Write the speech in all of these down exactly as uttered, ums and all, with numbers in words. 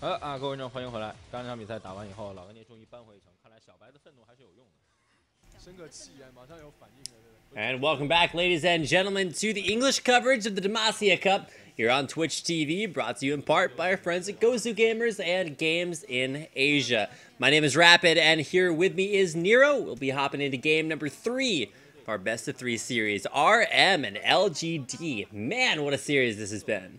好的啊，各位观众，欢迎回来。刚才这场比赛打完以后，老干爹终于扳回一城，看来小白的愤怒还是有用的。 And welcome back, ladies and gentlemen, to the English coverage of the Demacia Cup here on Twitch T V, brought to you in part by our friends at Gozu Gamers and Games in Asia. My name is Rapid, and here with me is Nero. We'll be hopping into game number three of our best of three series, R M and L G D. Man, what a series this has been.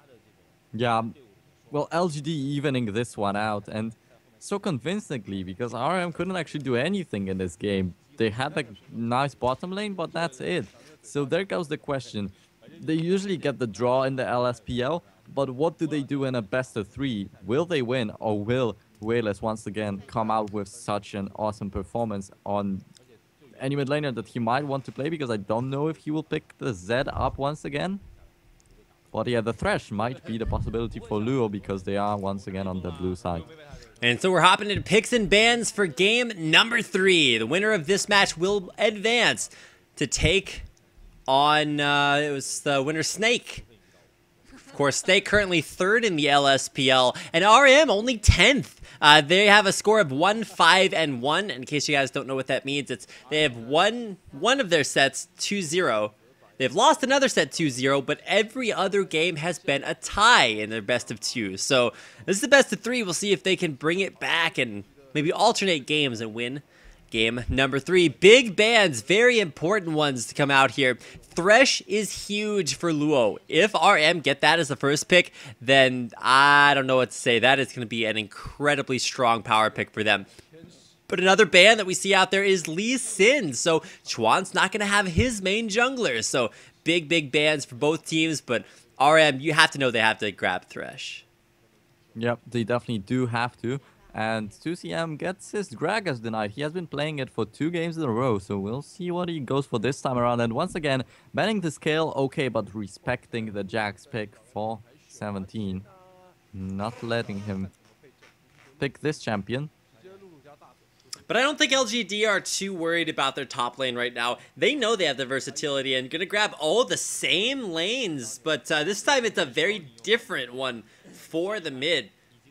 Yeah, well, L G D evening this one out, and so convincingly, because R M couldn't actually do anything in this game. They had a nice bottom lane, but that's it. So there goes the question. They usually get the draw in the L S P L, but what do they do in a best of three? Will they win, or will Wayless once again come out with such an awesome performance on any mid laner that he might want to play? Because I don't know if he will pick the Zed up once again. But yeah, the Thresh might be the possibility for Luo because they are once again on the blue side. And so we're hopping into picks and bans for game number three. The winner of this match will advance to take on, uh, it was the winner Snake. Of course, Snake currently third in the L S P L, and R M only tenth. Uh, they have a score of one, five, and one. In case you guys don't know what that means, it's they have won one of their sets two zero. They've lost another set two zero, but every other game has been a tie in their best of two. So this is the best of three. We'll see if they can bring it back and maybe alternate games and win game number three. Big bans, very important ones to come out here. Thresh is huge for Luo. If R M get that as the first pick, then I don't know what to say. That is going to be an incredibly strong power pick for them. But another ban that we see out there is Lee Sin. So Chuan's not going to have his main jungler. So big, big bans for both teams. But R M, you have to know they have to grab Thresh. Yep, they definitely do have to. And two C M gets his Gragas denied. He has been playing it for two games in a row. So we'll see what he goes for this time around. And once again, banning the scale, okay, but respecting the Jax pick for seventeen. Not letting him pick this champion. But I don't think L G D are too worried about their top lane right now. They know they have the versatility and going to grab all the same lanes. But uh, this time it's a very different one for the mid.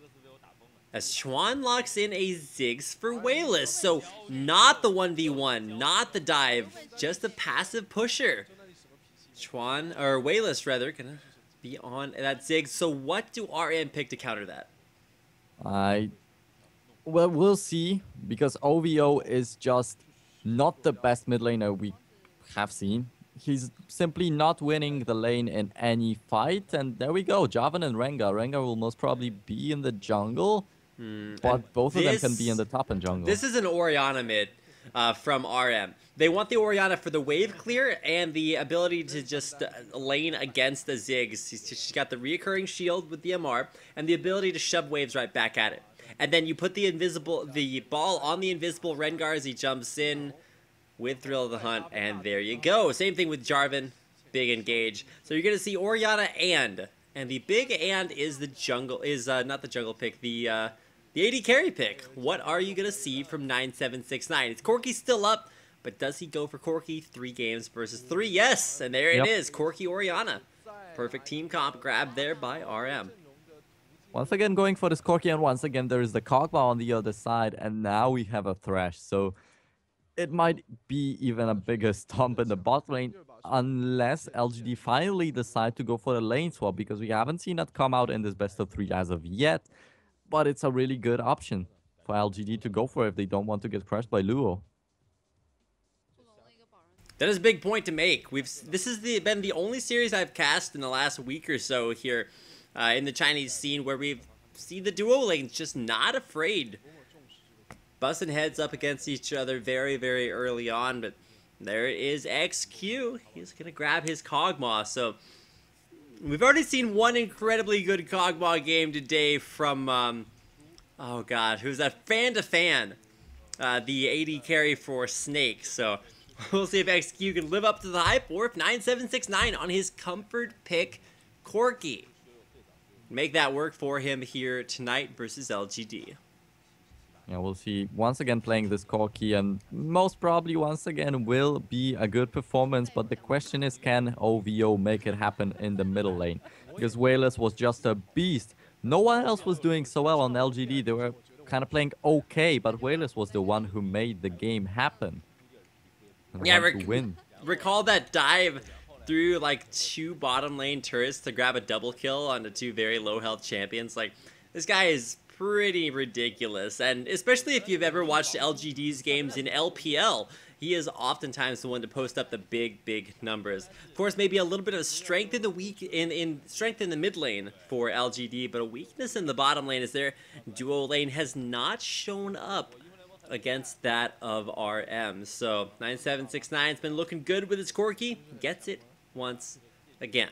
As Chuan locks in a Ziggs for Wayless. So not the one v one, not the dive, just a passive pusher. Chuan, or Wayless rather, going to be on that Ziggs. So what do R M pick to counter that? I... Well, we'll see, because O V O is just not the best mid laner we have seen. He's simply not winning the lane in any fight, and there we go, Jarvan and Rengar. Rengar will most probably be in the jungle, hmm. but both this, of them can be in the top and jungle. This is an Orianna mid uh, from R M. They want the Orianna for the wave clear and the ability to just uh, lane against the Ziggs. She's got the reoccurring shield with the M R, and the ability to shove waves right back at it. And then you put the invisible, the ball on the invisible Rengar as he jumps in with Thrill of the Hunt, and there you go. Same thing with Jarvan, big engage. So you're gonna see Orianna and, and the big and is the jungle, is uh, not the jungle pick, the uh, the A D carry pick. What are you gonna see from nine seven six nine? Is Corki still up, but does he go for Corki? Three games versus three, yes, and there yep. it is, Corki Orianna. Perfect team comp grab there by R M. Once again going for this Corki, and once again there is the Kog'Maw on the other side, and now we have a Thresh. So it might be even a bigger stomp in the bot lane unless L G D finally decide to go for the lane swap, because we haven't seen that come out in this best of three as of yet. But it's a really good option for L G D to go for if they don't want to get crushed by Luo. That is a big point to make. We've this has the, been the only series I've cast in the last week or so here. Uh, in the Chinese scene, where we've seen the duo lanes just not afraid. Busting heads up against each other very, very early on, but there is X Q. He's going to grab his Kog'Maw. So we've already seen one incredibly good Kog'Maw game today from, um, oh god, who's that? Fan to Fan, uh, the A D carry for Snake. So we'll see if X Q can live up to the hype, or if nine seven six nine on his comfort pick, Corki, make that work for him here tonight versus L G D. Yeah, we'll see. Once again playing this Corki, and most probably once again will be a good performance, but the question is, can O V O make it happen in the middle lane? Because Wayless was just a beast no one else was doing so well on L G D. They were kind of playing okay, but Wayless was the one who made the game happen. And Yeah, won to rec win. recall that dive through like two bottom lane turrets to grab a double kill on the two very low health champions. Like, this guy is pretty ridiculous, and especially if you've ever watched L G D's games in L P L, he is oftentimes the one to post up the big, big numbers. Of course, maybe a little bit of strength in the weak in in strength in the mid lane for L G D, but a weakness in the bottom lane is their duo lane has not shown up against that of R M. So nine seven six nine's been looking good with his Corki, gets it once again.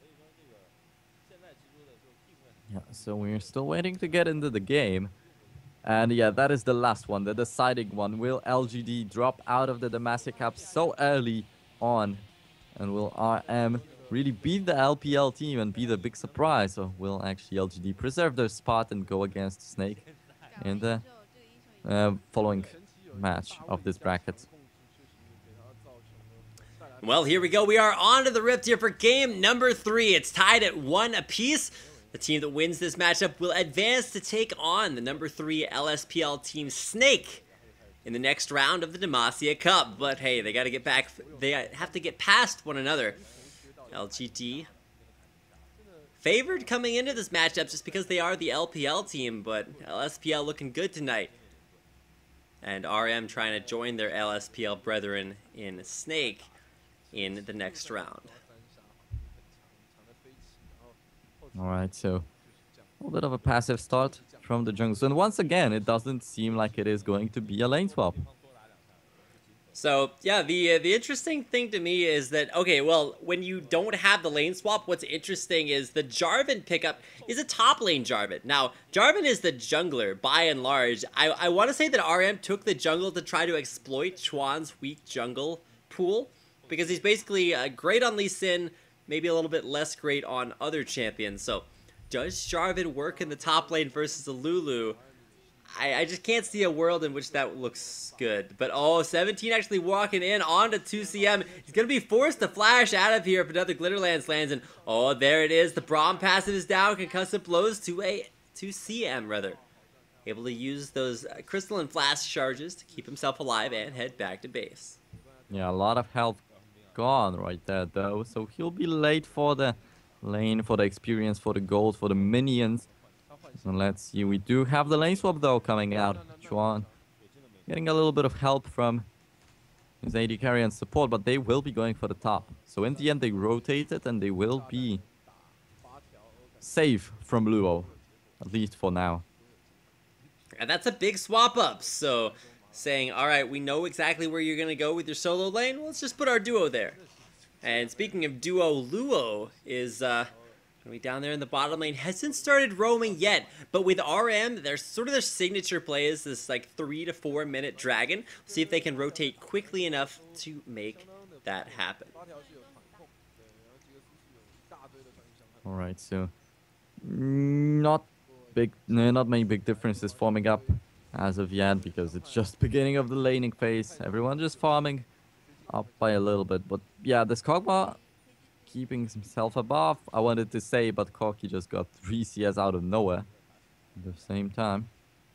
Yeah, so we're still waiting to get into the game. And yeah, that is the last one, the deciding one. Will L G D drop out of the Demacia Cup so early on? And will R M really beat the L P L team and be the big surprise? Or will actually L G D preserve their spot and go against Snake in the uh, following match of this bracket? Well, here we go. We are on to the Rift here for game number three. It's tied at one apiece. The team that wins this matchup will advance to take on the number three L S P L team Snake in the next round of the Demacia Cup. But hey, they got to get back. They have to get past one another. L G D favored coming into this matchup just because they are the L P L team, but L S P L looking good tonight. And R M trying to join their L S P L brethren in Snake in the next round. Alright, so a little bit of a passive start from the jungle. And once again, it doesn't seem like it is going to be a lane swap. So, yeah, the uh, the interesting thing to me is that, okay, well, when you don't have the lane swap, what's interesting is the Jarvan pickup is a top lane Jarvan. Now, Jarvan is the jungler, by and large. I, I want to say that R M took the jungle to try to exploit Chuan's weak jungle pool, because he's basically uh, great on Lee Sin, maybe a little bit less great on other champions. So, does Jarvan work in the top lane versus a Lulu? I, I just can't see a world in which that looks good. But, oh, seventeen actually walking in onto two C M. He's going to be forced to flash out of here if another Glitterlance lands. And, oh, there it is. The Braum passive is down. Concussive blows to a to C M, rather. Able to use those uh, Crystalline Flask charges to keep himself alive and head back to base. Yeah, a lot of health gone right there, though. So he'll be late for the lane, for the experience, for the gold, for the minions. And let's see, we do have the lane swap, though, coming out. Chuan getting a little bit of help from his A D carry and support, but they will be going for the top. So in the end, they rotated, and they will be safe from Luo, at least for now. And that's a big swap up. So saying, all right, we know exactly where you're going to go with your solo lane. Well, let's just put our duo there. And speaking of duo, Luo is uh, going to be down there in the bottom lane. Hasn't started roaming yet, but with R M, their sort of their signature play is this like three to four minute dragon. See if they can rotate quickly enough to make that happen. All right, so not big, no, not many big differences forming up as of yet, because it's just beginning of the laning phase. Everyone just farming up by a little bit. But yeah, this Kog'Maw keeping himself above, I wanted to say, but Corki just got three C S out of nowhere at the same time.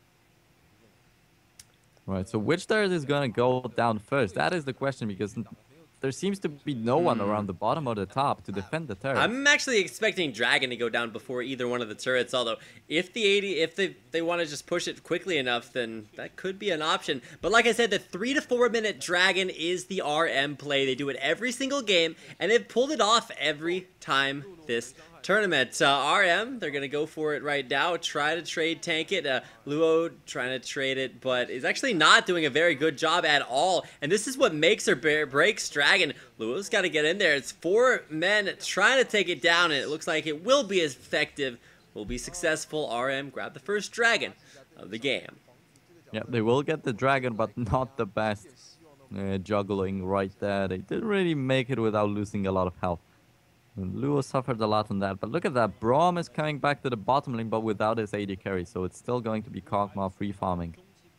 Right, so which turret is going to go down first? That is the question, because there seems to be no one Hmm. around the bottom or the top to defend the turret. I'm actually expecting Dragon to go down before either one of the turrets, although if the eighty, if they, they want to just push it quickly enough, then that could be an option. But like I said, the three to four minute Dragon is the R M play. They do it every single game, and they've pulled it off every time this tournament. Uh, R M, they're going to go for it right now, try to trade tank it. Uh, Luo trying to trade it, but is actually not doing a very good job at all. And this is what makes or breaks Dragon. Luo's got to get in there. It's four men trying to take it down, and it looks like it will be as effective, will be successful. R M grab the first Dragon of the game. Yeah, they will get the dragon, but not the best uh, juggling right there. They didn't really make it without losing a lot of health. And Luo suffered a lot on that. But look at that. Braum is coming back to the bottom lane, but without his A D carry. So it's still going to be Kog'Maw free farming.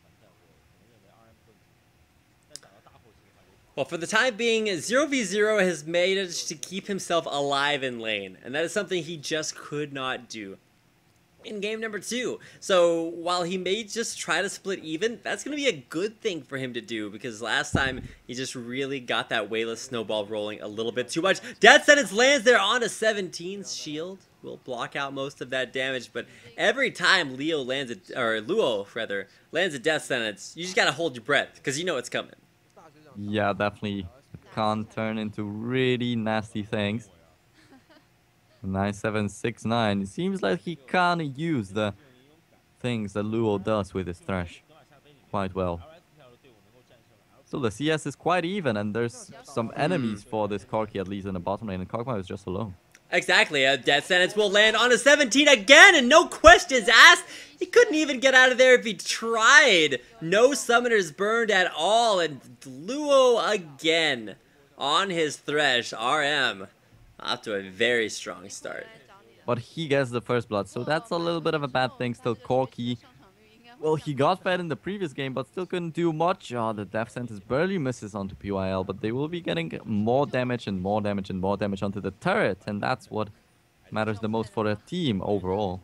Well, for the time being, zero v zero has managed to keep himself alive in lane, and that is something he just could not do in game number two. So while he may just try to split even, that's going to be a good thing for him to do, because last time he just really got that Wayless snowball rolling a little bit too much. Death Sentence lands there on a seventeen's shield. Will block out most of that damage, but every time Leo lands a, or Luo rather, lands a Death Sentence, you just got to hold your breath, because you know it's coming. Yeah, definitely. It can turn into really nasty things. nine seven six nine. It seems like he can use the things that Luo does with his Thresh quite well. So the C S is quite even, and there's some enemies for this Corki, at least in the bottom lane, and Kog'Maw is just alone. Exactly, a Death Sentence will land on a seventeen again, and no questions asked. He couldn't even get out of there if he tried. No summoners burned at all, and Luo again on his Thresh. R M off to a very strong start. But he gets the first blood, so that's a little bit of a bad thing. Still, Corki, well, he got fed in the previous game, but still couldn't do much. Oh, the Death Sentence barely misses onto P Y L, but they will be getting more damage and more damage and more damage onto the turret, and that's what matters the most for the team overall.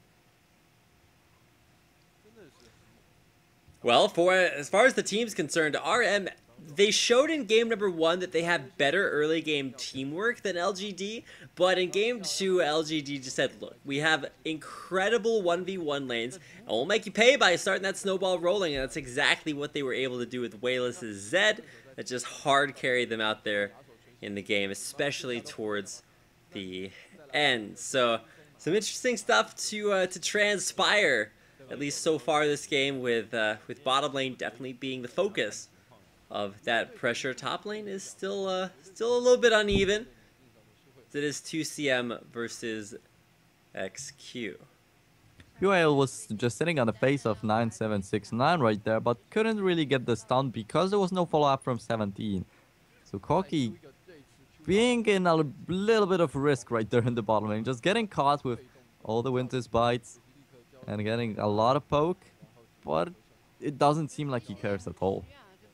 Well, for as far as the team's concerned, R M, they showed in game number one that they have better early game teamwork than L G D, but in game two, L G D just said, look, we have incredible one v one lanes, and we'll make you pay by starting that snowball rolling, and that's exactly what they were able to do with Wayless' Zed, that just hard carried them out there in the game, especially towards the end. So, some interesting stuff to uh, to transpire, at least so far this game, with uh, with bottom lane definitely being the focus of that pressure. Top lane is still uh, still a little bit uneven. It is two C M versus X Q. P Y L was just sitting on the face of nine seven six nine right there, but couldn't really get the stun because there was no follow-up from seventeen. So Corki being in a little bit of risk right there in the bottom lane, just getting caught with all the Winter's Bites and getting a lot of poke, but it doesn't seem like he cares at all.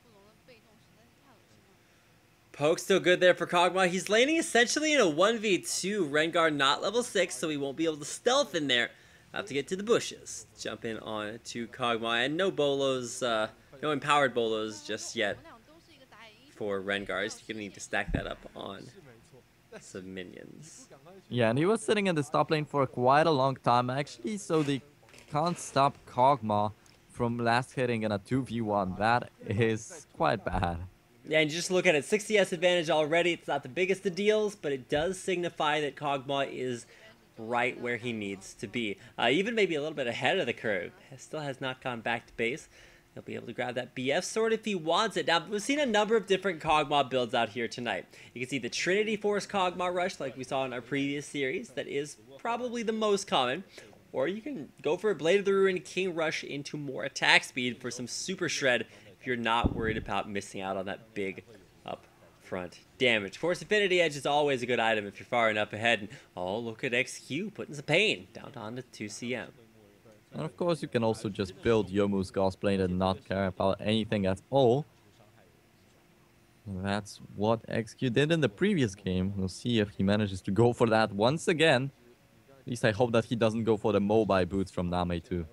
Poke still good there for Kog'Maw. He's laning essentially in a one v two. Rengar not level six, so he won't be able to stealth in there. Have to get to the bushes. Jump in on to Kog'Maw, and no bolos, uh, no empowered bolos just yet for Rengar. He's gonna need to stack that up on some minions. Yeah, and he was sitting in the top lane for quite a long time actually, so they can't stop Kog'Maw from last hitting in a two v one. That is quite bad. Yeah, and you just look at it, six C S advantage already. It's not the biggest of deals, but it does signify that Kog'Maw is right where he needs to be. Uh, even maybe a little bit ahead of the curve. Still has not gone back to base. He'll be able to grab that B F sword if he wants it. Now, we've seen a number of different Kog'Maw builds out here tonight. You can see the Trinity Force Kog'Maw Rush like we saw in our previous series. That is probably the most common. Or you can go for a Blade of the Ruin King Rush into more attack speed for some Super Shred if you're not worried about missing out on that big upfront damage. Force Affinity Edge is always a good item if you're far enough ahead. And oh, look at X Q putting some pain down on the two C M. And of course you can also just build Youmuu's Gaussblade and not care about anything at all. And that's what X Q did in the previous game. We'll see if he manages to go for that once again. At least I hope that he doesn't go for the mobile boots from Name too.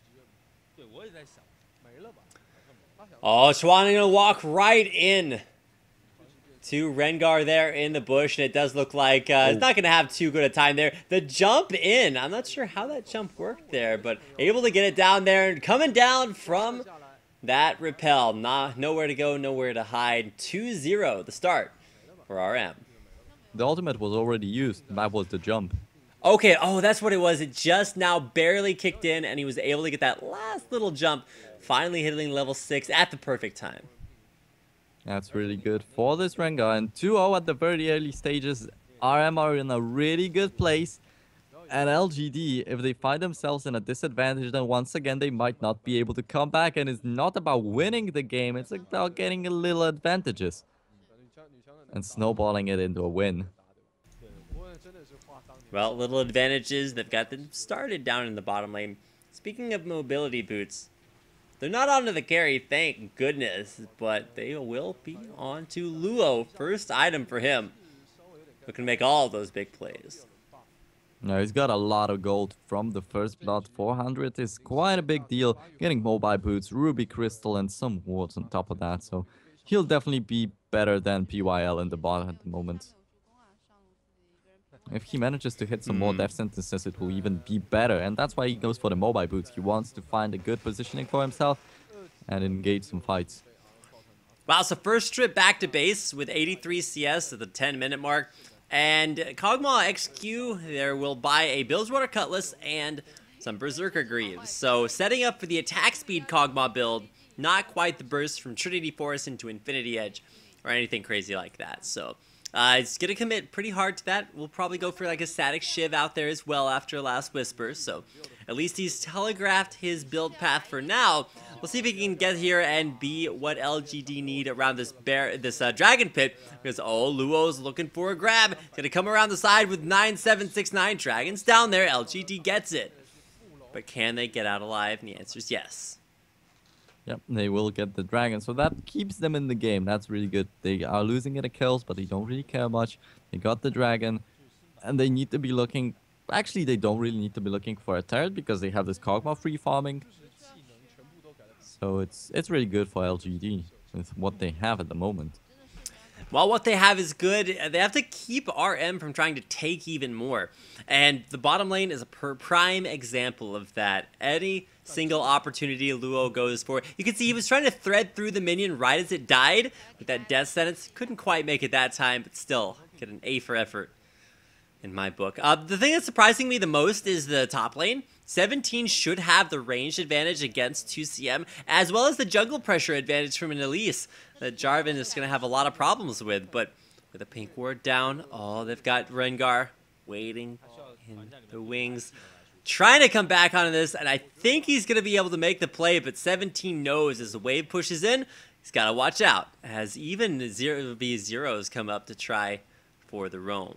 Oh, Chuan gonna walk right in to Rengar there in the bush, and it does look like uh, it's not gonna have too good a time there. The jump in, I'm not sure how that jump worked there, but able to get it down there and coming down from that repel. Nah, nowhere to go, nowhere to hide. two zero, the start for R M. The ultimate was already used, that was the jump. Okay, oh, that's what it was. It just now barely kicked in, and he was able to get that last little jump, finally hitting level six at the perfect time. That's really good for this Rengar. And two oh at the very early stages. R M are in a really good place. And L G D, if they find themselves in a disadvantage, then once again they might not be able to come back. And it's not about winning the game, it's about getting a little advantages and snowballing it into a win. Well, little advantages, they've got them started down in the bottom lane. Speaking of mobility boots, they're not onto the carry, thank goodness, but they will be on to Luo. First item for him. Looking to make all those big plays. No, he's got a lot of gold from the first blood. four hundred is quite a big deal. Getting mobile boots, ruby crystal, and some wards on top of that. So he'll definitely be better than P Y L in the bot at the moment. If he manages to hit some more death sentences, it will even be better. And that's why he goes for the mobile boots. He wants to find a good positioning for himself and engage some fights. Wow, so first trip back to base with eighty-three C S at the ten minute mark. And Kog'Maw X Q there will buy a Bilgewater Cutlass and some Berserker Greaves. So setting up for the attack speed Kog'Maw build, not quite the burst from Trinity Forest into Infinity Edge or anything crazy like that. So uh, it's going to commit pretty hard to that. We'll probably go for like a Static Shiv out there as well after Last Whisper. So at least he's telegraphed his build path for now. We'll see if he can get here and be what L G D need around this bear, this uh, Dragon Pit. Because, oh, Luo's looking for a grab. He's going to come around the side with nine seven six nine. Dragons down there. L G D gets it. But can they get out alive? And the answer is yes. Yep, they will get the dragon. So that keeps them in the game. That's really good. They are losing at the kills, but they don't really care much. They got the dragon. And they need to be looking... Actually, they don't really need to be looking for a turret because they have this Kog'Maw free farming. So it's it's really good for L G D with what they have at the moment. While what they have is good, they have to keep R M from trying to take even more. And the bottom lane is a per prime example of that. Any single opportunity Luo goes for. You can see he was trying to thread through the minion right as it died with that death sentence. Couldn't quite make it that time, but still, get an A for effort in my book. Uh, the thing that's surprising me the most is the top lane. seventeen should have the ranged advantage against two C M, as well as the jungle pressure advantage from an Elise that Jarvan is going to have a lot of problems with. But with a pink ward down, oh, they've got Rengar waiting in the wings, trying to come back onto this, and I think he's going to be able to make the play, but seventeen knows as the wave pushes in, he's got to watch out, as even zero v zeros come up to try for the roam.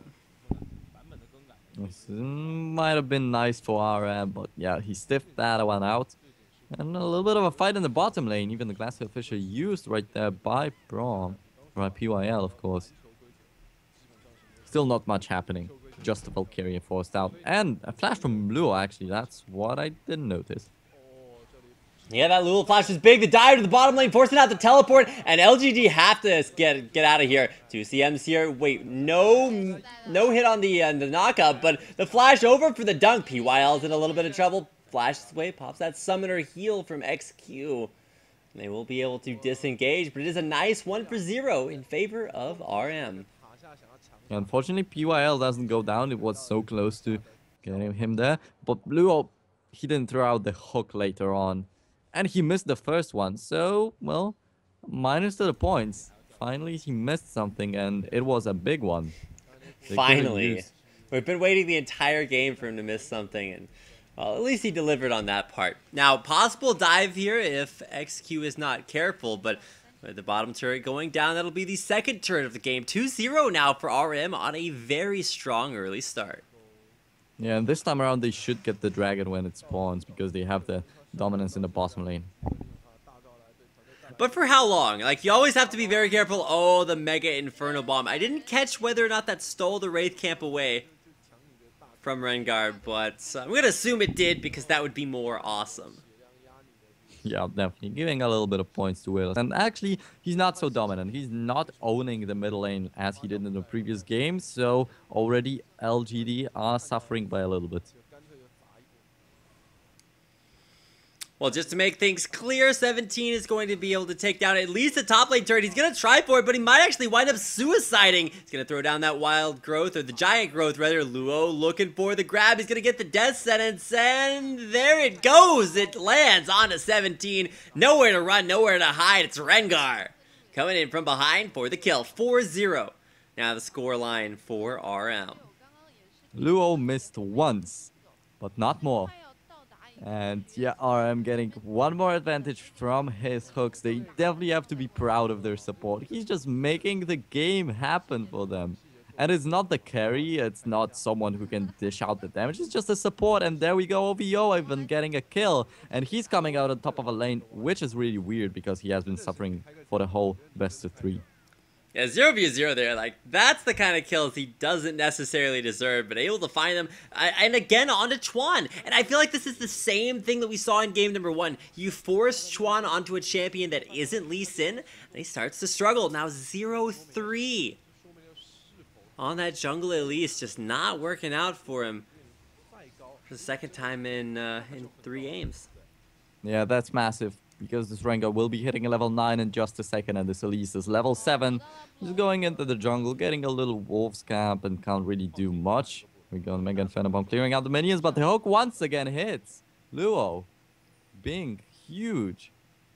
This might have been nice for R M, but yeah, he stiffed that one out. And a little bit of a fight in the bottom lane, even the Glacial Fissure used right there by Braum. By P Y L, of course. Still not much happening. Just the Valkyria forced out. And a flash from Luo, actually. That's what I didn't notice. Yeah, that Lulu flash is big. The dive to the bottom lane, forcing out the teleport, and L G D have to get get out of here. Two C Ms here. Wait, no no hit on the uh, the knockup, but the flash over for the dunk. P Y L's in a little bit of trouble. Flashes away, pops that summoner heal from X Q. And they will be able to disengage, but it is a nice one for zero in favor of R M. Unfortunately, P Y L doesn't go down. It was so close to getting him there. But Luo, he didn't throw out the hook later on. And he missed the first one, so, well, minus to the points. Finally, he missed something, and it was a big one. They Finally. We've been waiting the entire game for him to miss something, and, well, at least he delivered on that part. Now, possible dive here if X Q is not careful, but with the bottom turret going down, that'll be the second turret of the game. two zero now for R M on a very strong early start. Yeah, and this time around, they should get the dragon when it spawns, because they have the dominance in the bottom lane. But for how long? Like, you always have to be very careful. Oh, the Mega Inferno Bomb. I didn't catch whether or not that stole the Wraith Camp away from Rengar, but I'm going to assume it did because that would be more awesome. Yeah, definitely. Giving a little bit of points to Will. And actually, he's not so dominant. He's not owning the middle lane as he did in the previous game. So already L G D are suffering by a little bit. Well, just to make things clear, seventeen is going to be able to take down at least the top lane turret. He's going to try for it, but he might actually wind up suiciding. He's going to throw down that wild growth, or the giant growth, rather. Luo looking for the grab. He's going to get the death sentence, and there it goes. It lands onto seventeen. Nowhere to run, nowhere to hide. It's Rengar coming in from behind for the kill. four zero. Now the score line for R M. Luo missed once, but not more. And yeah, R M getting one more advantage from his hooks. They definitely have to be proud of their support. He's just making the game happen for them. And it's not the carry, it's not someone who can dish out the damage. It's just a support, and there we go, O V O even getting a kill. And he's coming out on top of a lane, which is really weird because he has been suffering for the whole best of three. Yeah, zero v zero there. Like, that's the kind of kills he doesn't necessarily deserve, but able to find them. I, and again, onto Chuan. And I feel like this is the same thing that we saw in game number one. You force Chuan onto a champion that isn't Lee Sin, and he starts to struggle. Now zero three. On that jungle Elise, just not working out for him. For the second time in, uh, in three games. Yeah, that's massive. Because this Rengar will be hitting a level nine in just a second, and this Elise is level seven. He's going into the jungle, getting a little Wolf's Camp, and can't really do much. We got Mega Inferno Bomb clearing out the minions, but the hook once again hits. Luo being huge.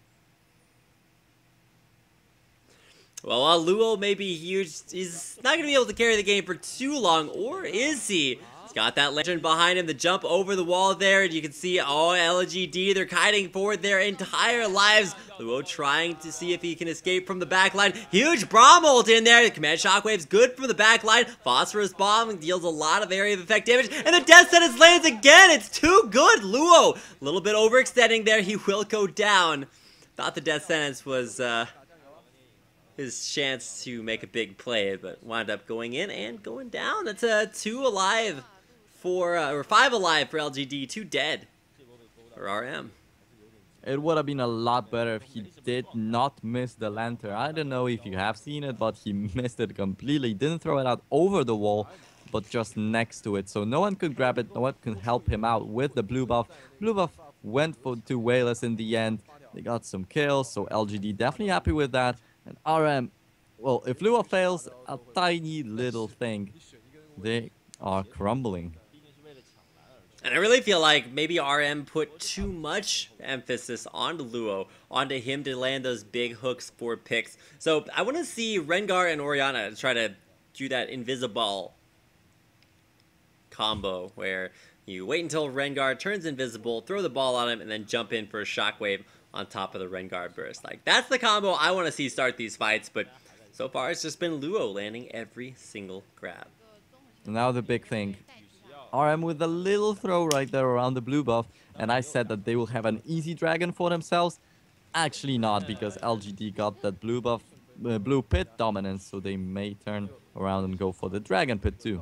Well, while Luo may be huge, he's not going to be able to carry the game for too long, or is he? He's got that legend behind him, the jump over the wall there, and you can see, oh, L G D, they're kiting forward their entire lives. Luo trying to see if he can escape from the back line. Huge Braum ult in there. The command shockwave's good from the back line. Phosphorus Bomb deals a lot of area of effect damage, and the Death Sentence lands again. It's too good. Luo, a little bit overextending there. He will go down. Thought the Death Sentence was, uh... his chance to make a big play, but wound up going in and going down. That's a two alive for, uh, or five alive for L G D, two dead for R M. It would have been a lot better if he did not miss the lantern. I don't know if you have seen it, but he missed it completely. Didn't throw it out over the wall, but just next to it. So no one could grab it, no one could help him out with the blue buff. Blue buff went for to Wayless in the end. They got some kills, so L G D definitely happy with that. And R M, well, if Luo fails a tiny little thing, they are crumbling. And I really feel like maybe R M put too much emphasis onto Luo, onto him to land those big hooks for picks. So I want to see Rengar and Orianna try to do that invisible combo where you wait until Rengar turns invisible, throw the ball on him, and then jump in for a shockwave on top of the Rengar burst. Like, that's the combo I want to see start these fights, but so far it's just been Luo landing every single grab. Now the big thing. R M with a little throw right there around the blue buff, and I said that they will have an easy dragon for themselves. Actually not, because L G D got that blue buff, uh, blue pit dominance, so they may turn around and go for the dragon pit too.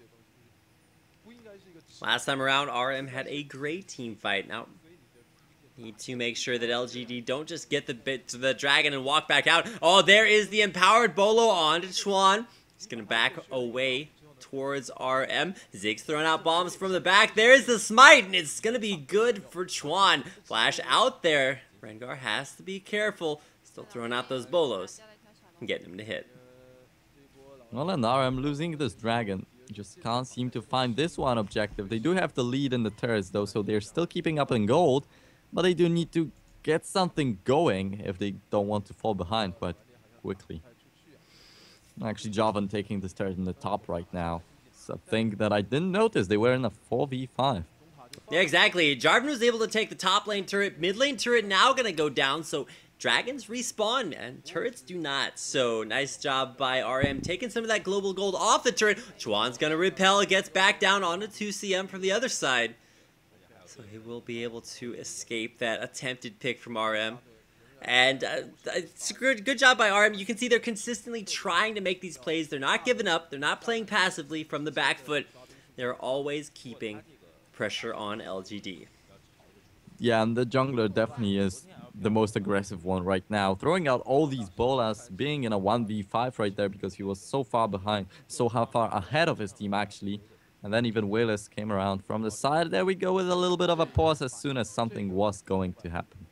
Last time around, R M had a great team fight. Now, need to make sure that L G D don't just get the bit to the dragon and walk back out. Oh, there is the empowered Bolo onto Chuan. He's going to back away towards R M. Ziggs throwing out bombs from the back. There's the smite, and it's going to be good for Chuan. Flash out there. Rengar has to be careful. Still throwing out those Bolos and getting him to hit. Well, and R M losing this dragon. Just can't seem to find this one objective. They do have the lead in the turrets though, so they're still keeping up in gold. But they do need to get something going if they don't want to fall behind quite quickly. Actually, Jarvan taking this turret in the top right now. It's a thing that I didn't notice. They were in a four v five. Yeah, exactly. Jarvan was able to take the top lane turret. Mid lane turret now going to go down, so dragons respawn and turrets do not. So nice job by R M taking some of that global gold off the turret. Chuan's going to repel, gets back down onto two C M from the other side. So he will be able to escape that attempted pick from R M. And uh, it's a good, good job by R M. You can see they're consistently trying to make these plays. They're not giving up. They're not playing passively from the back foot. They're always keeping pressure on L G D. Yeah, and the jungler definitely is the most aggressive one right now. Throwing out all these bolas, being in a one v five right there because he was so far behind, so far ahead of his team actually. And then even Wayless came around from the side. There we go with a little bit of a pause as soon as something was going to happen.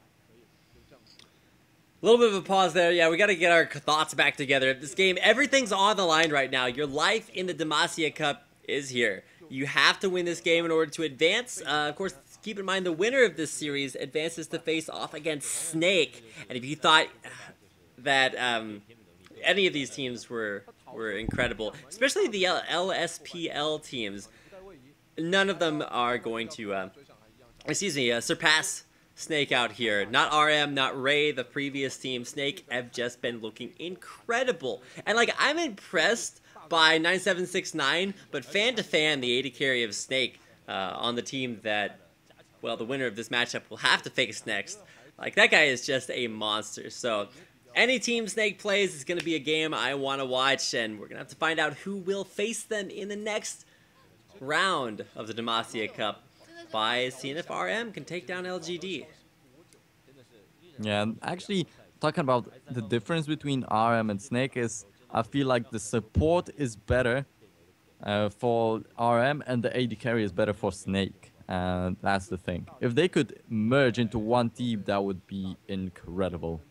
A little bit of a pause there. Yeah, we got to get our thoughts back together. This game, everything's on the line right now. Your life in the Demacia Cup is here. You have to win this game in order to advance. Uh, of course, keep in mind the winner of this series advances to face off against Snake. And if you thought that um, any of these teams were were incredible, especially the L S P L teams, none of them are going to, uh, excuse me, uh, surpass Snake out here. Not R M, not Ray, the previous team. Snake have just been looking incredible. And, like, I'm impressed by nine seven six nine, but fan to fan, the A D carry of Snake uh, on the team that, well, the winner of this matchup will have to face next. Like, that guy is just a monster. So, any team Snake plays is going to be a game I want to watch, and we're going to have to find out who will face them in the next round of the Demacia Cup by seeing if R M can take down L G D. Yeah, and actually, talking about the difference between R M and Snake is, I feel like the support is better uh, for R M and the A D carry is better for Snake. And that's the thing. If they could merge into one team, that would be incredible.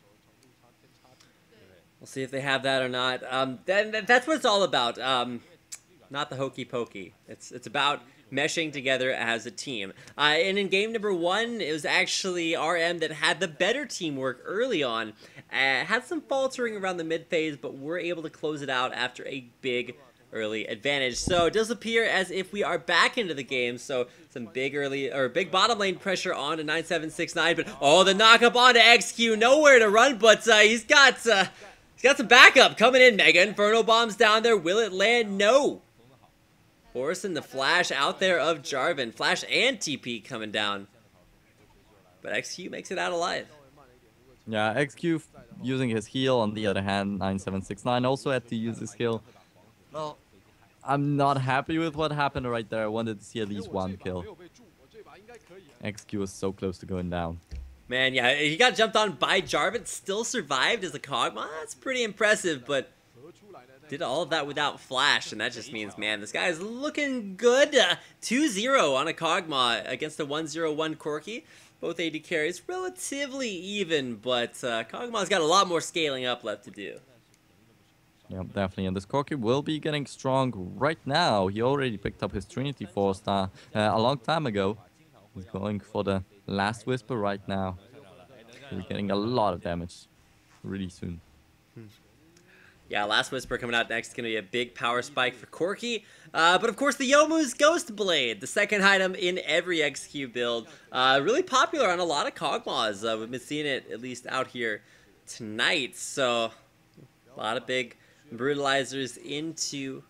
We'll see if they have that or not. Um, then that's what it's all about. Um, not the hokey pokey. It's it's about meshing together as a team. Uh, and in game number one, it was actually R M that had the better teamwork early on. Uh, had some faltering around the mid phase, but were able to close it out after a big early advantage. So it does appear as if we are back into the game. So some big early or big bottom lane pressure on to nine seven six nine. But oh, the knock up onto X Q, nowhere to run. But uh, he's got uh, he's got some backup coming in. Mega Inferno bombs down there. Will it land? No. Forcing the flash out there of Jarvan. Flash and T P coming down. But X Q makes it out alive. Yeah, X Q using his heal. On the other hand, nine seven six nine also had to use his heal. Well, I'm not happy with what happened right there. I wanted to see at least one kill. X Q was so close to going down. Man, yeah, he got jumped on by Jarvan. Still survived as a Kog'Maw. That's pretty impressive, but did all of that without flash, and that just means, man, this guy's looking good. two zero uh, on a Kog'Maw against a one zero one Corki. Both A D carries relatively even, but uh, Kog'Maw's got a lot more scaling up left to do. Yeah, definitely. And this Corki will be getting strong right now. He already picked up his Trinity four star uh, a long time ago. He's going for the Last Whisper right now. He's getting a lot of damage really soon. Yeah, Last Whisper coming out next is going to be a big power spike for Corki. Uh, but of course, the Youmuu's Ghost Blade, the second item in every X Q build. Uh, really popular on a lot of Kog'Maws. Uh, we've been seeing it at least out here tonight. So, a lot of big brutalizers into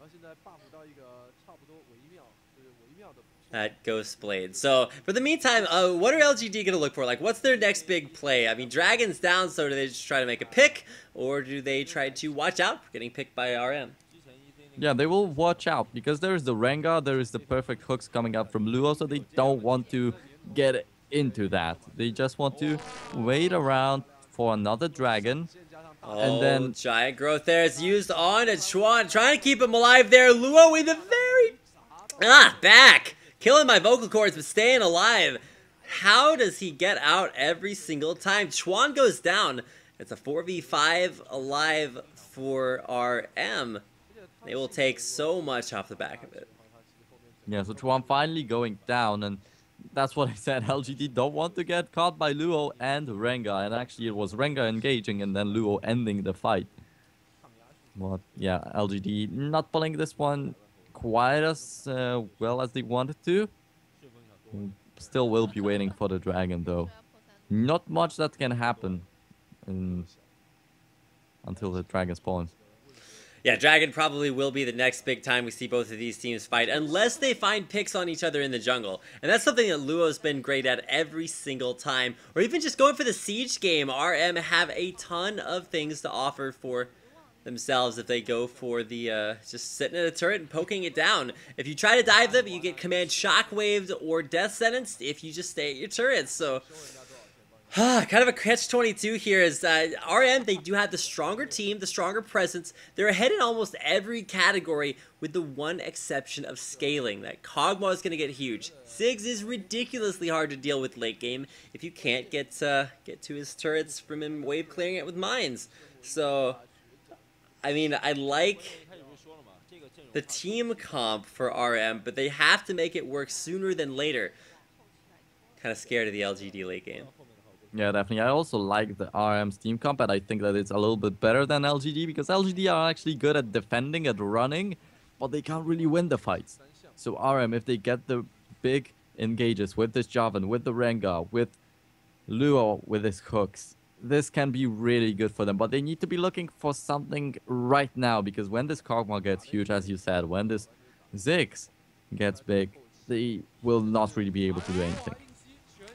that Ghost Blade. So, for the meantime, uh, what are L G D going to look for? Like, what's their next big play? I mean, Dragon's down, so do they just try to make a pick? Or do they try to watch out for getting picked by R M? Yeah, they will watch out, because there is the Rengar, there is the perfect hooks coming up from Luo, so they don't want to get into that. They just want to wait around for another dragon. Oh, and then giant growth there is used on a Chuan, trying to keep him alive there. Luo in the very... Ah, back! Killing my vocal cords, but staying alive. How does he get out every single time? Chuan goes down. It's a four v five alive for R M. They will take so much off the back of it. Yeah, so Chuan finally going down, and that's what I said. L G D don't want to get caught by Luo and Rengar, and actually it was Rengar engaging and then Luo ending the fight. But yeah, L G D not pulling this one quite as uh, well as they wanted to. Still will be waiting for the dragon though. Not much that can happen in, until the dragon spawns. Yeah, Dragon probably will be the next big time we see both of these teams fight, unless they find picks on each other in the jungle. And that's something that Luo's been great at every single time. Or even just going for the Siege game. R M have a ton of things to offer for themselves if they go for the, uh, just sitting at a turret and poking it down. If you try to dive them, you get command shockwaved or death sentenced if you just stay at your turrets. So... kind of a catch twenty-two here is uh, R M, they do have the stronger team, the stronger presence. They're ahead in almost every category with the one exception of scaling. That Kog'Maw is going to get huge. Ziggs is ridiculously hard to deal with late game if you can't get uh, get to his turrets from him wave clearing it with mines. So, I mean, I like the team comp for R M, but they have to make it work sooner than later. Kind of scared of the L G D late game. Yeah, definitely. I also like the R M's team comp, and I think that it's a little bit better than L G D, because L G D are actually good at defending, at running, but they can't really win the fights. So R M, if they get the big engages with this Jarvan, with the Rengar, with Luo, with his hooks, this can be really good for them. But they need to be looking for something right now, because when this Kog'Maw gets huge, as you said, when this Ziggs gets big, they will not really be able to do anything.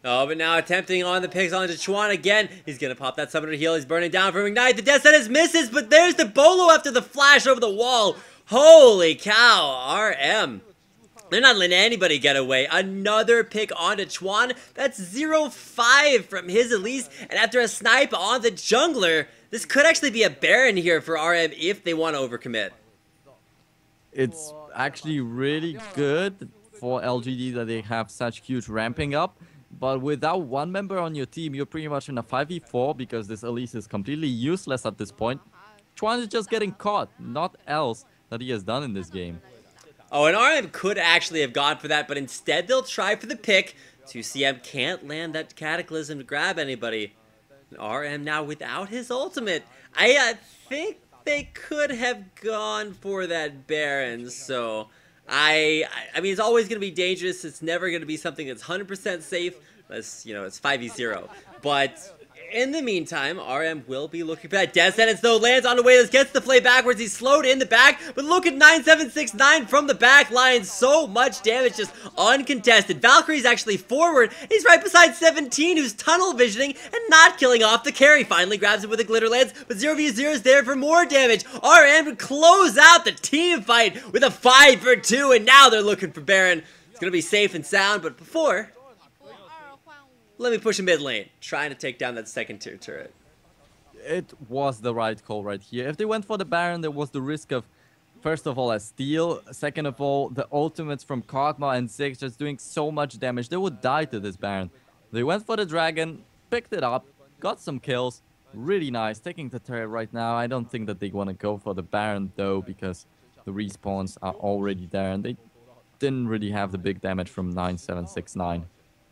Oh, but now attempting on the picks onto Chuan again. He's going to pop that summoner heal. He's burning down from Ignite. The Death Sentence misses, but there's the Bolo after the flash over the wall. Holy cow, R M. They're not letting anybody get away. Another pick onto Chuan. That's zero five from his Elise. And after a snipe on the jungler, this could actually be a Baron here for R M if they want to overcommit. It's actually really good for L G D that they have such huge ramping up. But without one member on your team, you're pretty much in a five v four because this Elise is completely useless at this point. Chuan is just getting caught, not else that he has done in this game. Oh, and R M could actually have gone for that, but instead they'll try for the pick. two C M can't land that Cataclysm to grab anybody. And R M now without his ultimate. I uh, think they could have gone for that Baron, so... I, I mean, it's always going to be dangerous. It's never going to be something that's one hundred percent safe. Unless, you know, it's five v zero. But in the meantime, R M will be looking for that Death Sentence, though. Lands on the way. This gets the play backwards. He's slowed in the back. But look at nine seven six nine from the back line. So much damage, just uncontested. Valkyrie's actually forward. He's right beside seventeen, who's tunnel visioning and not killing off the carry. Finally grabs it with a Glitter Lance. But zero v zero is there for more damage. R M would close out the team fight with a five for two. And now they're looking for Baron. It's going to be safe and sound. But before... let me push a mid lane, trying to take down that second tier turret. It was the right call right here. If they went for the Baron, there was the risk of, first of all, a steal. Second of all, the ultimates from Kog'Maw and Ziggs just doing so much damage. They would die to this Baron. They went for the Dragon, picked it up, got some kills. Really nice. Taking the turret right now. I don't think that they want to go for the Baron, though, because the respawns are already there. And they didn't really have the big damage from nine seven six nine.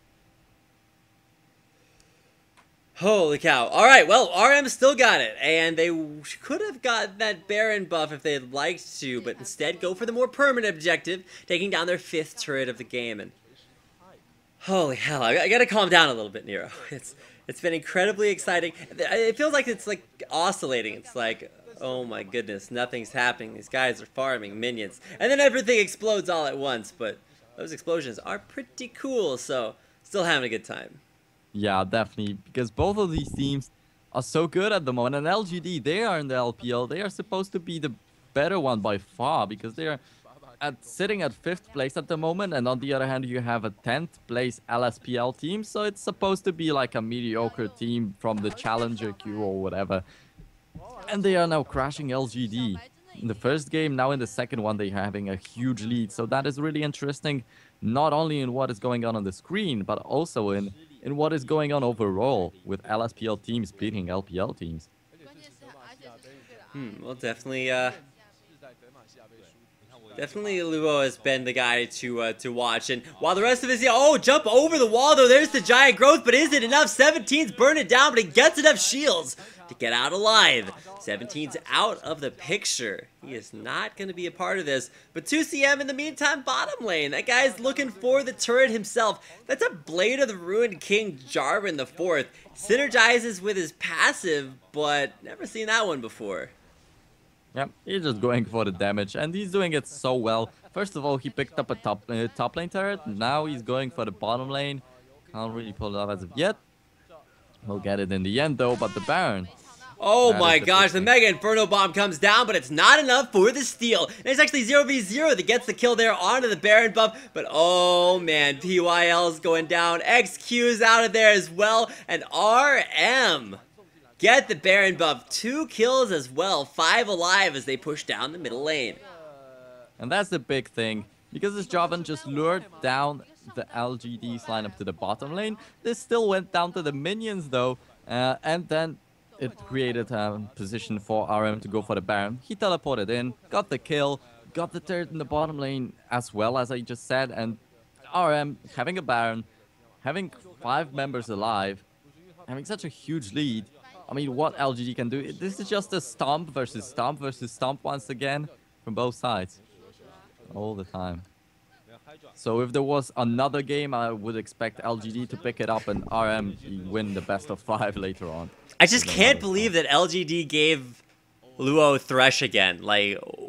Holy cow. Alright, well, R M still got it, and they could have got that Baron buff if they'd liked to, but instead go for the more permanent objective, taking down their fifth turret of the game. And holy hell, I, I gotta calm down a little bit, Nero. It's It's been incredibly exciting. It feels like it's like oscillating. It's like, oh my goodness, nothing's happening. These guys are farming minions. And then everything explodes all at once, but those explosions are pretty cool, so still having a good time. Yeah, definitely, because both of these teams are so good at the moment. And L G D, they are in the L P L. They are supposed to be the better one by far, because they are at, sitting at fifth place at the moment. And on the other hand, you have a tenth place L S P L team. So it's supposed to be like a mediocre team from the Challenger queue or whatever. And they are now crashing L G D. In the first game, now in the second one, they're having a huge lead. So that is really interesting, not only in what is going on on the screen, but also in... in what is going on overall with L S P L teams beating L P L teams. Hmm, well, definitely, uh, definitely Luo has been the guy to uh, to watch. And while the rest of us, yeah, oh, jump over the wall, though. There's the giant growth, but is it enough? seventeen's burn it down, but he gets enough shields to get out alive. seventeen's out of the picture. He is not going to be a part of this. But two C M in the meantime, bottom lane. That guy's looking for the turret himself. That's a Blade of the Ruined King Jarvan the fourth. Synergizes with his passive, but never seen that one before. Yep, he's just going for the damage, and he's doing it so well. First of all, he picked up a top, uh, top lane turret. Now he's going for the bottom lane. Can't really pull it off as of yet. He'll get it in the end, though, but the Baron... Oh my gosh, the Mega Inferno Bomb comes down, but it's not enough for the steal. And it's actually zero v zero that gets the kill there onto the Baron buff. But oh man, P Y L is going down. X Q's out of there as well. And R M get the Baron buff. Two kills as well. Five alive as they push down the middle lane. And that's the big thing. Because this Jarvan just lured down the L G D's lineup to the bottom lane. This still went down to the minions though. Uh, and then... it created a position for R M to go for the Baron. He teleported in, got the kill, got the turret in the bottom lane as well, as I just said. And R M having a Baron, having five members alive, having such a huge lead. I mean, what L G D can do? This is just a stomp versus stomp versus stomp once again from both sides. All the time. So if there was another game, I would expect L G D to pick it up and R M win the best of five later on. I just can't believe that L G D gave Luo Thresh again. Like,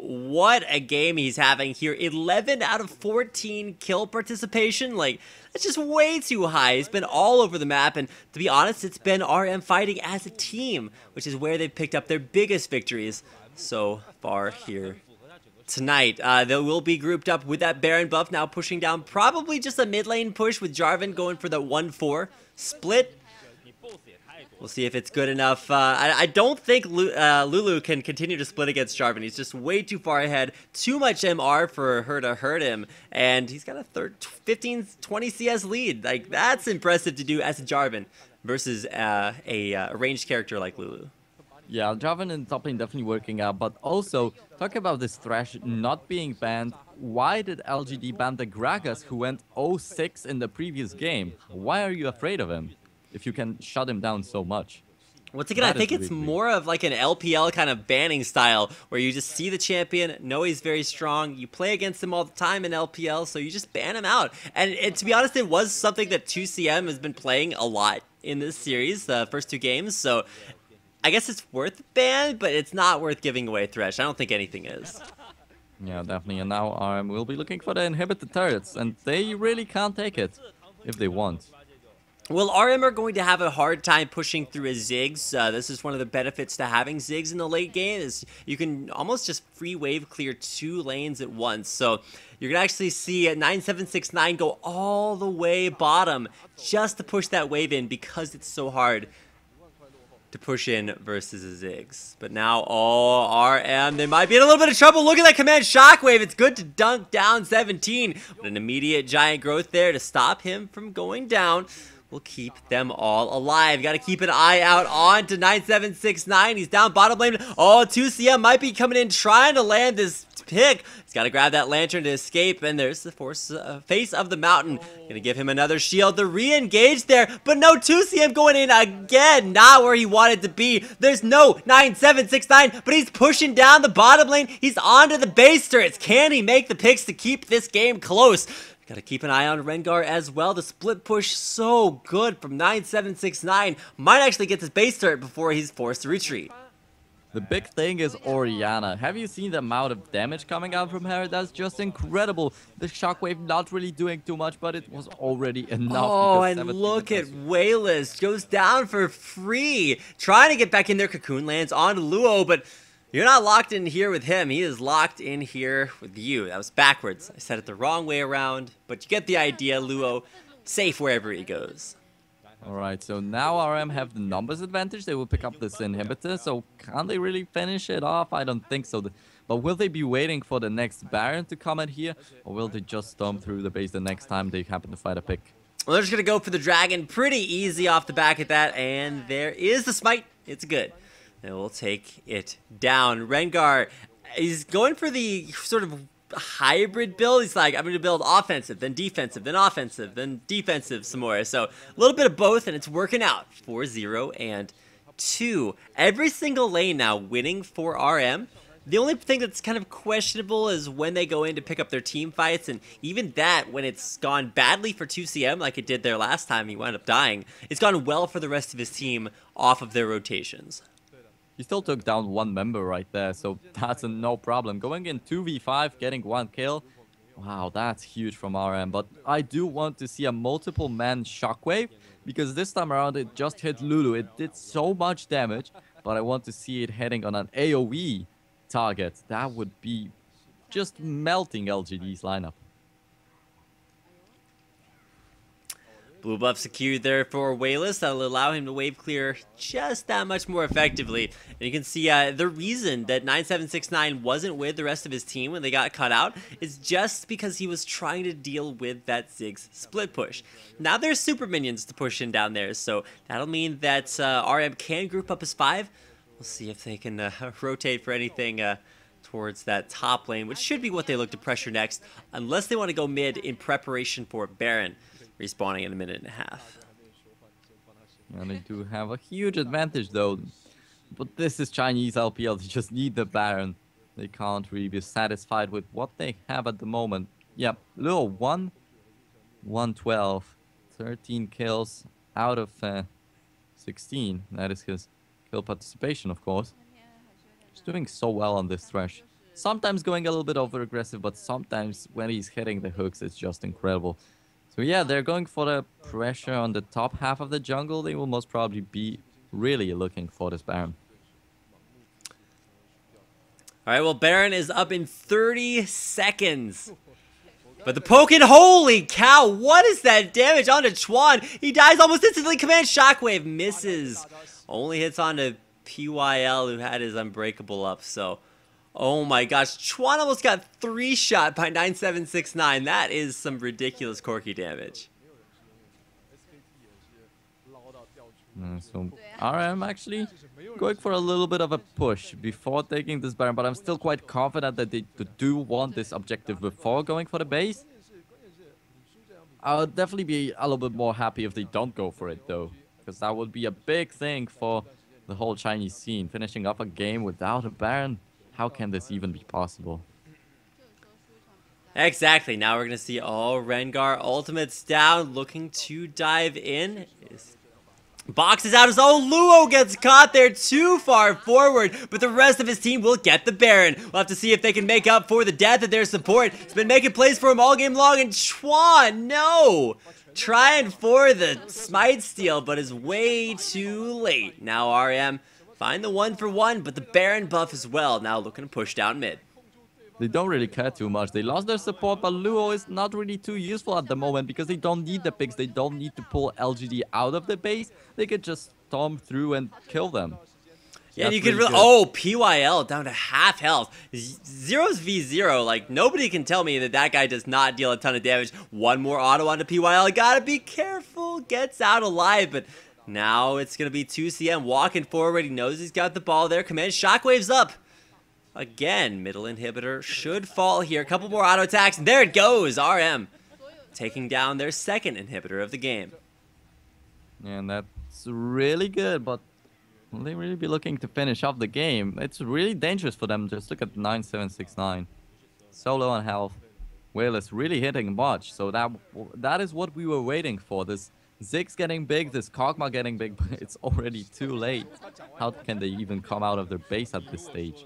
what a game he's having here. eleven out of fourteen kill participation. Like, that's just way too high. He's been all over the map, and to be honest, it's been R M fighting as a team, which is where they've picked up their biggest victories so far here tonight. Uh, they will be grouped up with that Baron buff, now pushing down probably just a mid lane push with Jarvan going for the one four split. We'll see if it's good enough. Uh, I, I don't think Lu uh, Lulu can continue to split against Jarvan. He's just way too far ahead. Too much M R for her to hurt him. And he's got a third fifteen, twenty C S lead. Like, that's impressive to do as a Jarvan versus uh, a uh, ranged character like Lulu. Yeah, Jarvan in top lane definitely working out. But also, talk about this Thresh not being banned. Why did L G D ban the Gragas, who went oh six in the previous game? Why are you afraid of him if you can shut him down so much? Once again, That I think is it's really more of like an L P L kind of banning style where you just see the champion, know he's very strong, you play against him all the time in L P L, so you just ban him out. And, and to be honest, it was something that two C M has been playing a lot in this series, the first two games, so I guess it's worth the ban, but it's not worth giving away Thresh. I don't think anything is. Yeah, definitely. And now R M will be looking for the inhibited turrets, and they really can't take it if they want. Well, R M are going to have a hard time pushing through a Ziggs. Uh, this is one of the benefits to having Ziggs in the late game is you can almost just free wave clear two lanes at once. So you're going to actually see a nine seven six nine go all the way bottom just to push that wave in because it's so hard to push in versus a Ziggs. But now, oh, R M, they might be in a little bit of trouble. Look at that command shockwave. It's good to dunk down seventeen, but an immediate giant growth there to stop him from going down. Will keep them all alive. Got to keep an eye out on to nine seven six nine. He's down bottom lane. Oh, two C M might be coming in trying to land this pick. He's got to grab that lantern to escape, and there's the force uh, face of the mountain. Gonna give him another shield to re-engage there, but no, two C M going in again. Not where he wanted to be. There's no nine seven six nine, but he's pushing down the bottom lane. He's onto the base turrets. Can he make the picks to keep this game close? Gotta keep an eye on Rengar as well. The split push so good from nine seven six nine. Might actually get this base turret before he's forced to retreat. The big thing is Orianna. Have you seen the amount of damage coming out from her? That's just incredible. The shockwave not really doing too much, but it was already enough. Oh, and look at Wayless. Goes down for free. Trying to get back in there. Cocoon lands on Luo, but you're not locked in here with him. He is locked in here with you. That was backwards. I said it the wrong way around, but you get the idea. Luo, safe wherever he goes. Alright, so now R M have the numbers advantage. They will pick up this inhibitor, so can they really finish it off? I don't think so. But will they be waiting for the next Baron to come in here, or will they just storm through the base the next time they happen to fight a pick? Well, they're just going to go for the dragon pretty easy off the back at that, and there is the smite. It's good. And we'll take it down. Rengar is going for the sort of hybrid build. He's like, I'm going to build offensive, then defensive, then offensive, then defensive some more. So a little bit of both, and it's working out. four zero and two. Every single lane now winning for R M. The only thing that's kind of questionable is when they go in to pick up their team fights, and even that, when it's gone badly for two C M like it did there last time, he wound up dying, it's gone well for the rest of his team off of their rotations. He still took down one member right there, so that's a no problem. Going in two v five, getting one kill. Wow, that's huge from R M. But I do want to see a multiple man shockwave, because this time around it just hit Lulu. It did so much damage, but I want to see it heading on an AoE target. That would be just melting L G D's lineup. Blue buff secured there for Wayless. That'll allow him to wave clear just that much more effectively. And you can see uh, the reason that nine seven six nine wasn't with the rest of his team when they got cut out is just because he was trying to deal with that Ziggs split push. Now there's super minions to push in down there, so that'll mean that uh, R M can group up as five. We'll see if they can uh, rotate for anything uh, towards that top lane, which should be what they look to pressure next, unless they want to go mid in preparation for Baron respawning in a minute and a half. And they do have a huge advantage though. But this is Chinese L P L. They just need the Baron. They can't really be satisfied with what they have at the moment. Yep, Luo one, one twelve, thirteen kills out of uh, sixteen. That is his kill participation, of course. He's doing so well on this Thresh. sometimes going a little bit over aggressive, but sometimes when he's hitting the hooks, it's just incredible. So yeah, they're going for the pressure on the top half of the jungle. They will most probably be really looking for this Baron. All right, well, Baron is up in thirty seconds. But the Pokken, holy cow, what is that damage onto Chuan? He dies almost instantly. Command Shockwave misses. Only hits onto P Y L, who had his Unbreakable up, so... Oh my gosh, Chuan almost got three shot by nine seven six nine. That is some ridiculous Corki damage. Uh, so R M actually going for a little bit of a push before taking this Baron, but I'm still quite confident that they do want this objective before going for the base. I would definitely be a little bit more happy if they don't go for it though, because that would be a big thing for the whole Chinese scene. Finishing up a game without a Baron, how can this even be possible? Exactly, now we're going to see all Rengar ultimates down, looking to dive in. Boxes out as oh, Luo gets caught there too far forward, but the rest of his team will get the Baron. We'll have to see if they can make up for the death of their support. It's been making plays for him all game long, and Chuan, no! Trying for the Smite steal, but is way too late. Now R M find the one for one, but the Baron buff as well. Now looking to push down mid. They don't really care too much. They lost their support, but Luo is not really too useful at the moment because they don't need the picks. They don't need to pull L G D out of the base. They could just storm through and kill them. Yeah, you could really... Oh, P Y L down to half health. Zero's v zero. Like, nobody can tell me that that guy does not deal a ton of damage. One more auto onto P Y L. Gotta be careful. Gets out alive, but now it's going to be two C M walking forward. He knows he's got the ball there. Command Shockwave's up. Again, middle inhibitor should fall here. A couple more auto attacks. And there it goes. R M taking down their second inhibitor of the game. And that's really good, but will they really be looking to finish off the game? It's really dangerous for them. Just look at nine seven six nine. So low on health. Whale is really hitting much. So that that is what we were waiting for. This Ziggs getting big, this Kog'Maw getting big, but it's already too late. How can they even come out of their base at this stage?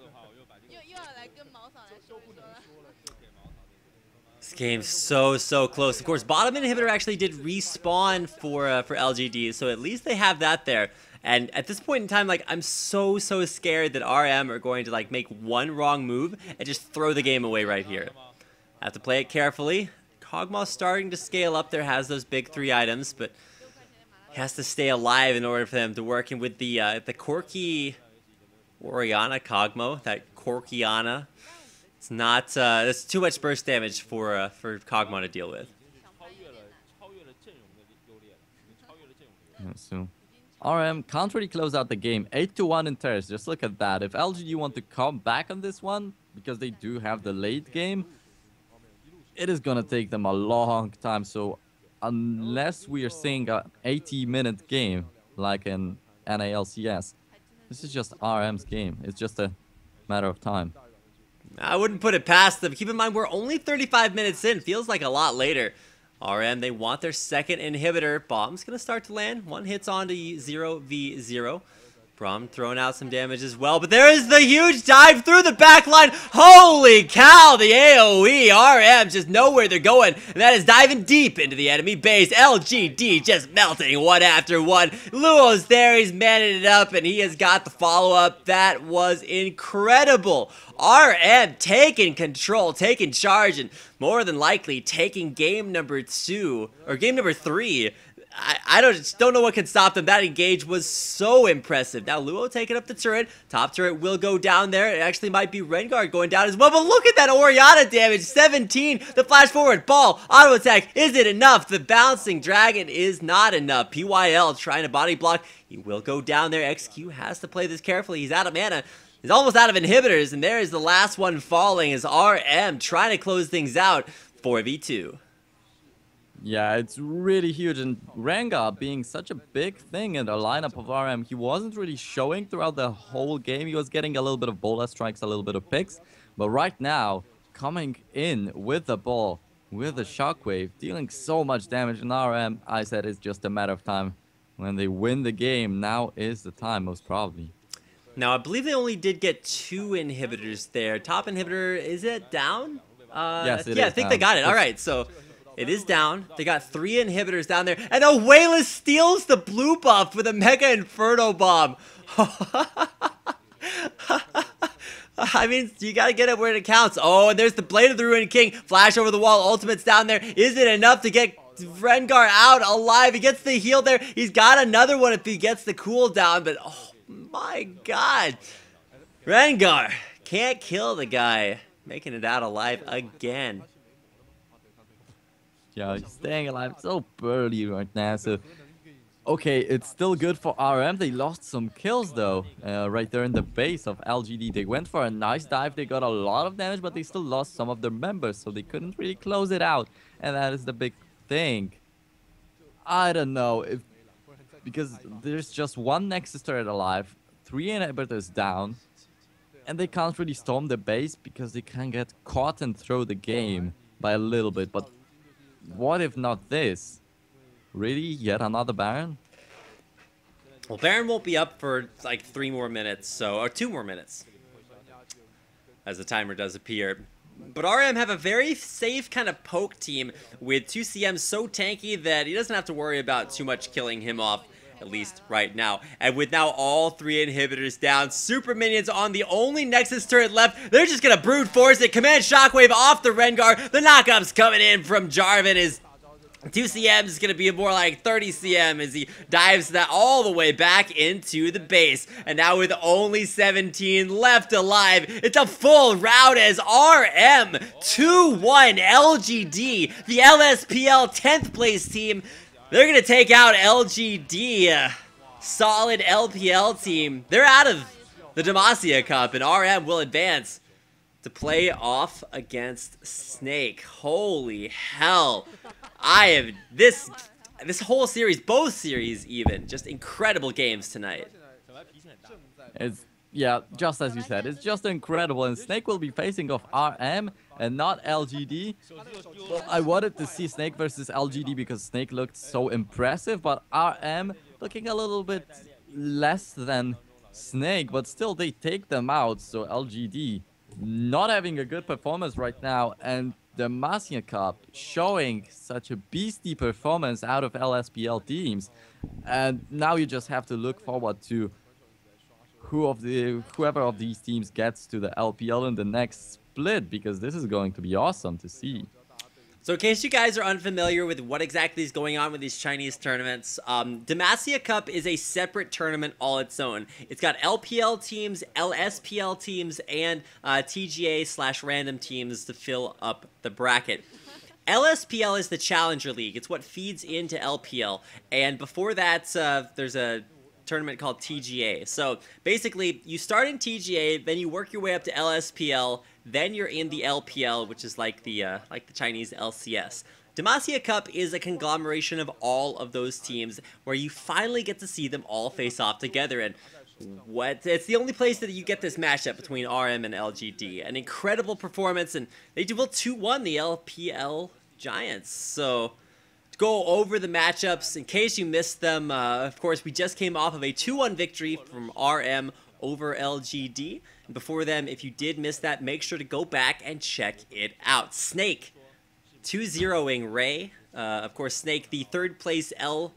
This game's so, so close. Of course, bottom inhibitor actually did respawn for uh, for L G D, so at least they have that there. And at this point in time, like, I'm so, so scared that R M are going to, like, make one wrong move and just throw the game away right here. Have to play it carefully. Kog'Maw's starting to scale up there, has those big three items, but he has to stay alive in order for them to work. And with the, uh, the Corki Orianna Kog'Maw, that Corkiana, it's not, uh, that's too much burst damage for, uh, for Kog'Maw to deal with. Yeah, so R M can't really close out the game. eight to one in Terrace, just look at that. If L G D want to come back on this one, because they do have the late game, it is gonna take them a long time. So unless we are seeing an eighty minute game like in N A L C S, this is just R M's game. It's just a matter of time. I wouldn't put it past them. Keep in mind, we're only thirty-five minutes in. Feels like a lot later. R M, they want their second inhibitor. Bomb's going to start to land. One hits onto zero v zero. Braum throwing out some damage as well. But there is the huge dive through the back line. Holy cow, the AoE. R M just know where they're going. And that is diving deep into the enemy base. L G D just melting one after one. Luo's there. He's manning it up. And he has got the follow-up. That was incredible. R M taking control, taking charge, and more than likely taking game number two, or game number three. I, I don't just don't know what can stop them. That engage was so impressive. Now Luo taking up the turret. Top turret will go down there. It actually might be Rengar going down as well. But look at that Orianna damage. seventeen. The flash forward. Ball. Auto attack. Is it enough? The bouncing dragon is not enough. P Y L trying to body block. He will go down there. X Q has to play this carefully. He's out of mana. He's almost out of inhibitors. And there is the last one falling as R M trying to close things out. four v two. Yeah, it's really huge, and Rengar being such a big thing in the lineup of R M, he wasn't really showing throughout the whole game. He was getting a little bit of bola strikes, a little bit of picks, but right now, coming in with the ball, with the shockwave, dealing so much damage in R M, I said it's just a matter of time when they win the game. Now is the time, most probably. Now, I believe they only did get two inhibitors there. Top inhibitor, is it down? Uh, Yes, it yeah, is I think down. they got it. All right, so it is down. They got three inhibitors down there. And Awayless steals the blue buff with a Mega Inferno Bomb. I mean, you gotta get it where it counts. Oh, and there's the Blade of the Ruined King. Flash over the wall. Ultimate's down there. Is it enough to get Rengar out alive? He gets the heal there. He's got another one if he gets the cooldown. But, oh my god. Rengar can't kill the guy. Making it out alive again. Yeah, he's staying alive so early right now. So, okay, it's still good for R M. They lost some kills though, uh, right there in the base of L G D. They went for a nice dive. They got a lot of damage, but they still lost some of their members, so they couldn't really close it out. And that is the big thing. I don't know if because there's just one Nexus turret alive, three inhibitors down, and they can't really storm the base because they can get caught and throw the game by a little bit. But what if not this? Really? Yet another Baron? Well, Baron won't be up for like three more minutes, so or two more minutes, as the timer does appear. But R M have a very safe kind of poke team with two C Ms so tanky that he doesn't have to worry about too much killing him off, at least right now. And with now all three inhibitors down, super minions on the only Nexus turret left, they're just gonna brute force it. Command Shockwave off the Rengar. The knockup's coming in from Jarvan. Is two C Ms is going to be more like thirty C M as he dives that all the way back into the base. And now with only seventeen left alive, it's a full rout as R M two one L G D, the L S P L tenth place team. They're going to take out L G D, uh, solid L P L team. They're out of the Demacia Cup, and R M will advance to play off against Snake. Holy hell. I have this this whole series, both series even, just incredible games tonight. It's, yeah, just as you said, it's just incredible. And Snake will be facing off R M and not L G D. Well, I wanted to see Snake versus L G D because Snake looked so impressive, but R M looking a little bit less than Snake, but still they take them out. So L G D not having a good performance right now, and the Demacia Cup showing such a beastly performance out of L S P L teams. And now you just have to look forward to who of the whoever of these teams gets to the L P L in the next split, because this is going to be awesome to see. So in case you guys are unfamiliar with what exactly is going on with these Chinese tournaments, um, Demacia Cup is a separate tournament all its own. It's got L P L teams, L S P L teams, and uh, T G A slash random teams to fill up the bracket. L S P L is the Challenger League. It's what feeds into L P L. And before that, uh, there's a tournament called T G A. So basically, you start in T G A, then you work your way up to L S P L, then you're in the L P L, which is like the uh, like the Chinese L C S. Demacia Cup is a conglomeration of all of those teams where you finally get to see them all face off together. And what it's the only place that you get this matchup between R M and L G D. An incredible performance, and they do well two one the L P L Giants. So to go over the matchups in case you missed them, uh, of course we just came off of a two one victory from R M over L G D. And before them, if you did miss that, make sure to go back and check it out. Snake two zeroing Ray. Uh, of course, Snake, the third place L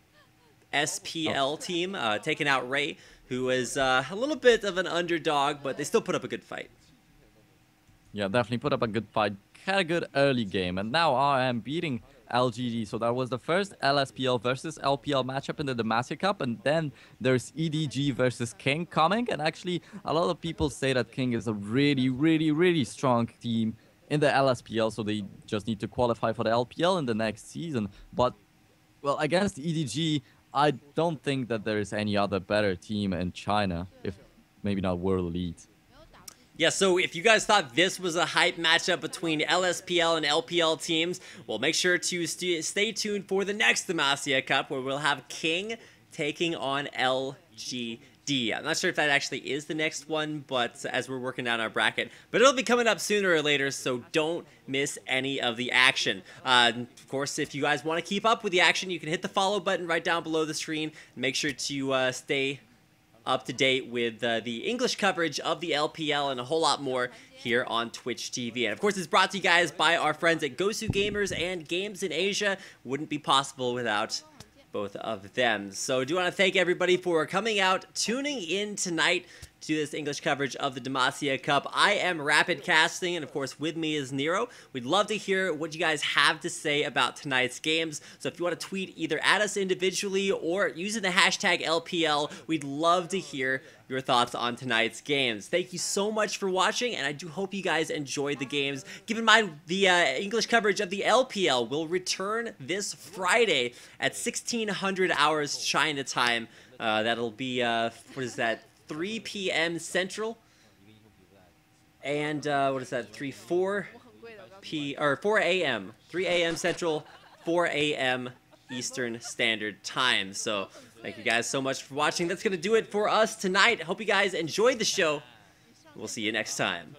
S P L team, uh, taking out Ray, who is uh, a little bit of an underdog, but they still put up a good fight. Yeah, definitely put up a good fight. Had a good early game, and now R M beating L G D. So that was the first L S P L versus L P L matchup in the Demacia Cup, and then there's E D G versus King coming. And actually, a lot of people say that King is a really, really, really strong team in the L S P L, so they just need to qualify for the L P L in the next season. But, well, against E D G, I don't think that there is any other better team in China, if maybe not world elite. Yeah, so if you guys thought this was a hype matchup between L S P L and L P L teams, well, make sure to st stay tuned for the next Demacia Cup, where we'll have King taking on L G D. I'm not sure if that actually is the next one, but as we're working down our bracket. But it'll be coming up sooner or later, so don't miss any of the action. Uh, of course, if you guys want to keep up with the action, you can hit the follow button right down below the screen. Make sure to uh, stay up to date with uh, the English coverage of the L P L and a whole lot more here on Twitch T V. And of course, it's brought to you guys by our friends at Gosu Gamers and Games in Asia. Wouldn't be possible without both of them. So I do want to thank everybody for coming out, tuning in tonight to this English coverage of the Demacia Cup. I am Rapid Casting, and of course with me is Nero. We'd love to hear what you guys have to say about tonight's games. So if you want to tweet either at us individually or using the hashtag L P L, we'd love to hear your thoughts on tonight's games. Thank you so much for watching, and I do hope you guys enjoyed the games. Keep in mind, the uh, English coverage of the L P L will return this Friday at sixteen hundred hours China time. Uh, that'll be, uh, what is that, three p m Central, and uh, what is that, three, four p, or four a m, three a m Central, four a m Eastern Standard Time. So thank you guys so much for watching. That's going to do it for us tonight. Hope you guys enjoyed the show. We'll see you next time.